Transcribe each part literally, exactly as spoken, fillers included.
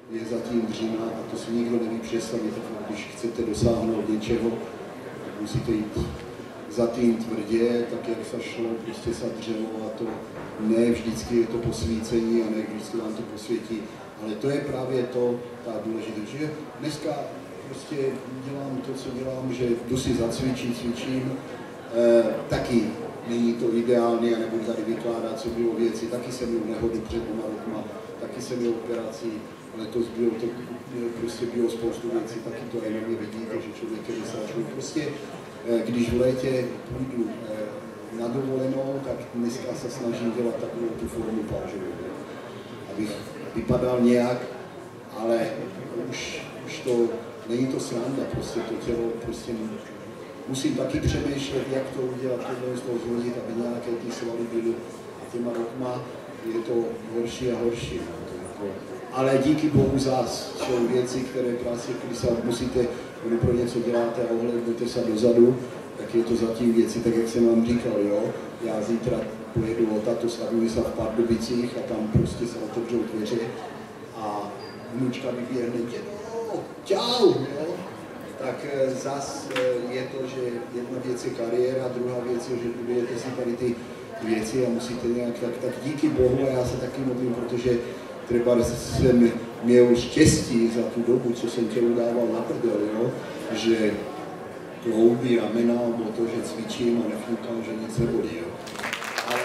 je zatím dřina a to si nikdo neví představit. Když chcete dosáhnout něčeho, tak musíte jít za tím tvrdě, tak jak se šlo, prostě se dřevo a to ne vždycky je to posvícení a ne vždycky vám to posvětí, ale to je právě to, ta důležitost, že dneska prostě dělám to, co dělám, že jdu si zacvičit, cvičím, e, taky není to ideální a nebudu tady vykládat, co bylo věci, taky jsem měl nehodu před dvěma rokma, taky jsem měl operaci, letos bylo to, prostě bylo spoustu věcí, taky to jenom vidíte, že člověk je vysáčný. Prostě když v létě půjdu na dovolenou, tak dneska se snažím dělat takovou tu formu plážovou, abych vypadal nějak, ale už, už to není to sranda, prostě to tělo, prostě musím taky přemýšlet, jak to udělat, tohle z toho zhodit, aby nějaké ty svaly byly a těma rokma je to horší a horší. Ale díky bohu zás jsou věci, které prostě, když se musíte, když pro něco děláte a ohlédnete se dozadu, tak je to zatím věci, tak jak jsem vám říkal, jo. Já zítra pojedu o tato, stavuji se v Pardubicích a tam prostě se otevřou dveře a vnučka vyběhne, dědo, čau, jo. Tak zas je to, že jedna věc je kariéra, druhá věc je, že budujete si tady ty věci a musíte nějak, tak, tak díky bohu a já se taky modlím, protože třeba jsem měl štěstí za tu dobu, co jsem tělu dával na prdel, jo, že klouby, ramena, bylo to, že cvičím a nefňukám, že nic nebolí, jo. Ale...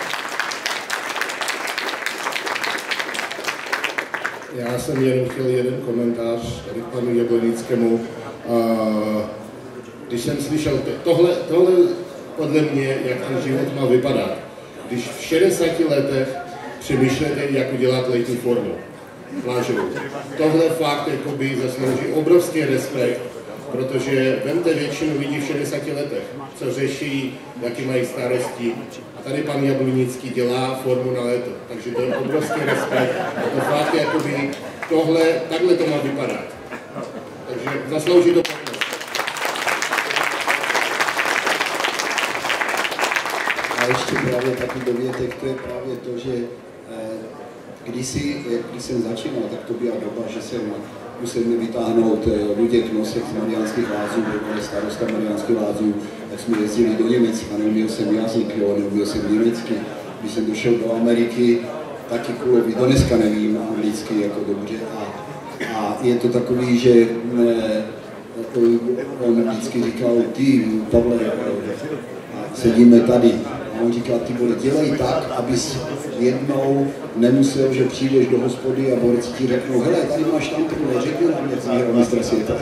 Já jsem jenom chtěl jeden komentář tady k panu Jablonickému. Když jsem slyšel, tohle, tohle podle mě, jak ten život má vypadat, když v šedesáti letech přemýšlíte, jak udělat letní formu plážovou. Tohle fakt jakoby zaslouží obrovský respekt, protože vemte většinu lidí v šedesáti letech, co řeší, jaký mají starosti. A tady pan Jablonický dělá formu na léto, takže to je obrovský respekt. A to fakt jakoby tohle, takhle to má vypadat. Takže zaslouží to pozornost. A ještě právě taky dovětek, to je právě to, že kdysi, když jsem začínal, tak to byla doba, že jsem musel mi vytáhnout Luděk Nosek z Mariánských lázů, byl starosta Mariánských lázů, tak jsme jezdili do Německa, neuměl jsem jazyk, jo, neuměl jsem německy. Když jsem došel do Ameriky, taky kulovi, do dneska nevím anglicky jako dobře. A, a je to takový, že ne, on vždycky říkal, ty, Pavle, sedíme tady. A on říká, ty vole, dělej tak, abys jednou nemusel, že přijdeš do hospody a borci ti řeknou, hele, tady máš štamprle, řekni nám něco o mistra světa.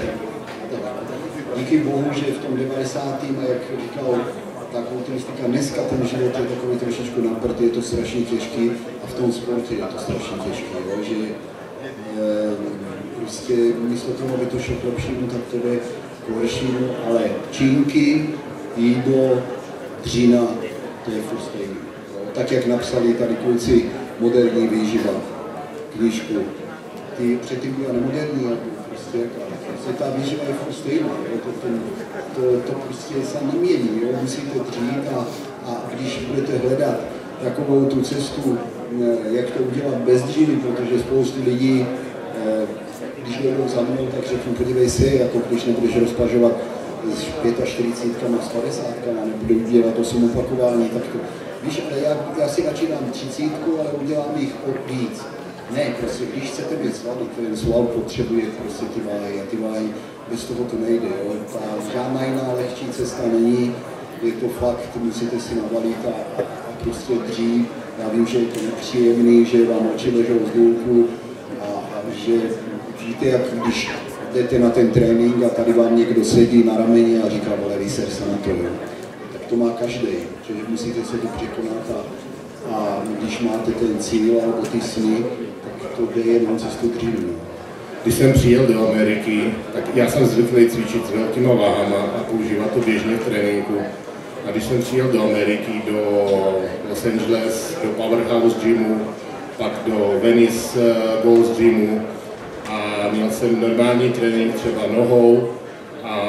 Díky bohu, že v tom devadesátém a jak říkal, ta kulturistika, dneska ten život je takový trošičku na prd, je to strašně těžký a v tom sportu je to strašně těžké, jo, že e, prostě místo toho, aby to šlo k lepšímu, tak to jde k horšímu, ale činky, jídlo, dřina, to je furt stejný. Tak jak napsali tady kluci moderní výživa, knížku. Ty předtím byla nemoderní, prostě jaká. Prostě ta výživa je furt stejná, to, to, to, to prostě se nemění, jo? Musíte dřít a, a když budete hledat takovou tu cestu, jak to udělat bez dřiny, protože spoustu lidí, když jdou za mnou, tak řeknu, podívej se, jako když nebudeš rozpažovat s čtyřicet pět, s padesát, nebudu dělat osm opakování, tak to, víš, ale já, já si radši dám třicítku, ale udělám jich o víc. Ne, prostě, když chcete být svalý, ten sval potřebuje prostě ty váhy a ty váhy, bez toho to nejde, jo. Ta žádná jiná lehčí cesta není, je to fakt, musíte si navalit a, a, a prostě dřít. Já vím, že je to nepříjemný, že vám oči ležou z důlku a, a že víte, jak když jdete na ten trénink a tady vám někdo sedí na rameni a říká, vole, vyser se na to, jo. Tak to má každý, že musíte se to překonat a, a když máte ten cíl alebo ty sny, tak to jde jenom cestou dřívu. Když jsem přijel do Ameriky, tak já jsem zvyklý cvičit s velkýma váhama a používat to běžně v tréninku. A když jsem přijel do Ameriky, do Los Angeles, do Powerhouse Gymu, pak do Venice Gold's Gymu a měl jsem normální trénink třeba nohou a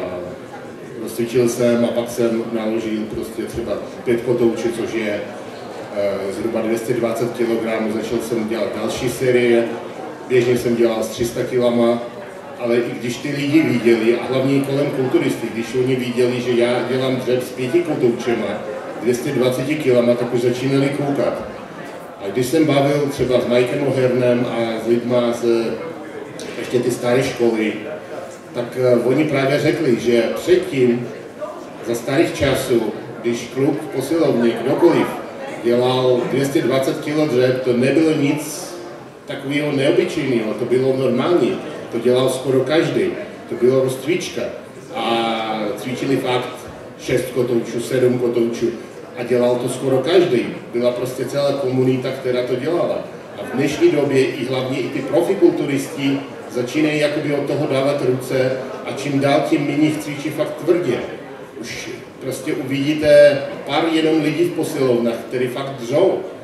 cvičil jsem a pak jsem naložil prostě třeba pět kotoučů, což je e, zhruba dvě stě dvacet kilogramů, začal jsem dělat další série běžně jsem dělal s tři sta kilama, ale i když ty lidi viděli, a hlavně i kolem kulturisty, když oni viděli, že já dělám dřep s pěti kotoučema, dvě stě dvacet kilama, tak už začínali koukat. A když jsem bavil třeba s Mikem O'Hearnem a s lidma z ještě ty staré školy, tak uh, oni právě řekli, že předtím, za starých časů, když kluk v posilovně, kdokoliv, dělal dvě stě dvacet kilo dřep, to nebylo nic takového neobyčejného, to bylo normální, to dělal skoro každý, to bylo rozcvička a cvičili fakt šest kotoučů, sedm kotoučů a dělal to skoro každý, byla prostě celá komunita, která to dělala. A v dnešní době i hlavně i ty profikulturisti začínají jakoby od toho dávat ruce a čím dál tím méně cvičí fakt tvrdě. Už prostě uvidíte pár jenom lidí v posilovnách, kteří fakt dřou.